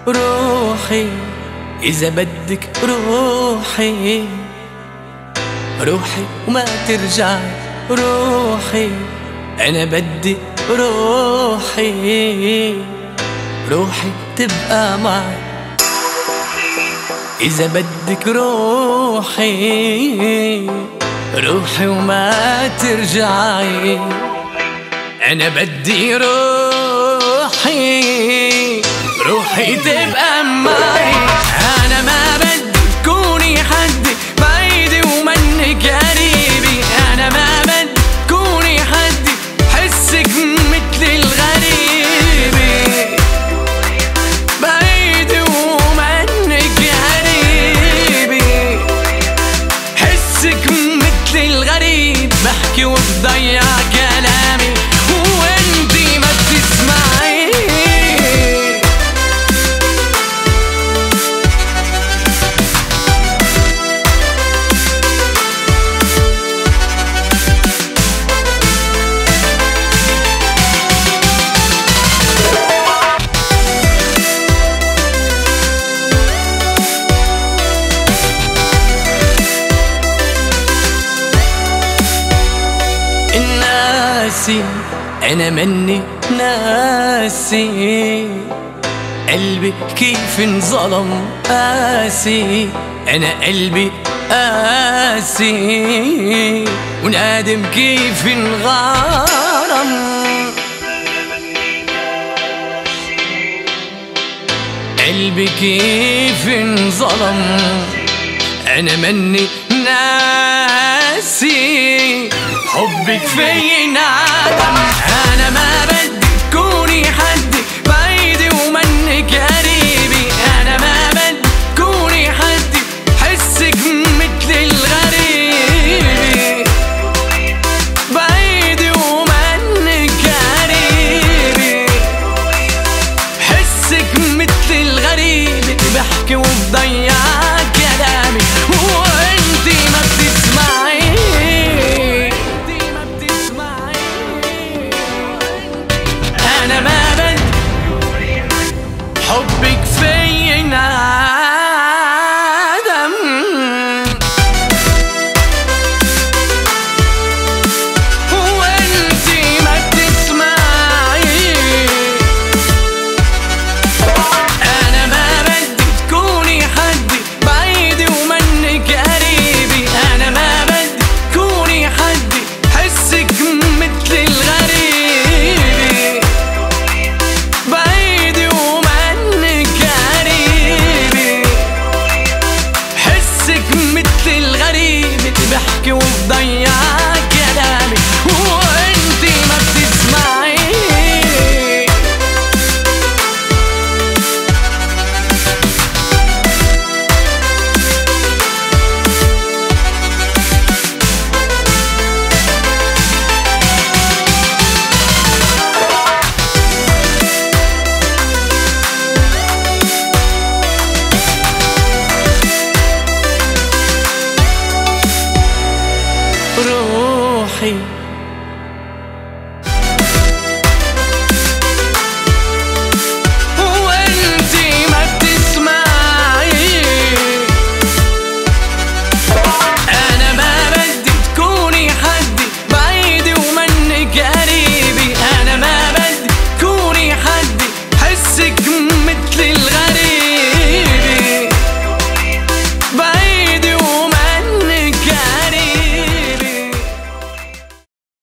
روحي إذا بدك روحي، روحي وما ترجعي روحي، أنا بدي روحي، روحي تبقى معي. إذا بدك روحي، روحي وما ترجعي، أنا بدي روحي، روحي تبقى معي. أنا ما بدي تكوني حدي بعيدي ومنك قريبي، أنا ما بدي تكوني حدي حسك مثل الغريبي، بعيدي ومنك قريبي، حسك مثل الغريب، بحكي وبضيع كلامي وانتي ما بتسمعي. ناسي أنا مني ناسي، قلبي كيف انظلم قاسي، أنا قلبي قاسي ونادم كيف انغرم، قلبي كيف انظلم، أنا مني ناسي، حبك في انعدم. أنا ما بدي تكوني حدي بعيدي ومنك قريبي، أنا ما بدي تكوني حدي حسك مثل الغريبي، بعيدي ومنك قريبي، حسك مثل الغريبي، بحكي وبضيع كلامي وانتي ما بتسمعي. أنا ما بدي حبك في انعدم، وانتي ما بتسمعي. أنا ما بدي تكوني حدي بعيدي ومنك قريبي، أنا ما بدي تكوني حدي حسك مثل الغريبي، بعيدي ومنك قريبي، حسك مثل الغريب، بحكي وبضيع كلامي وانتي ما بتسمعي. روحي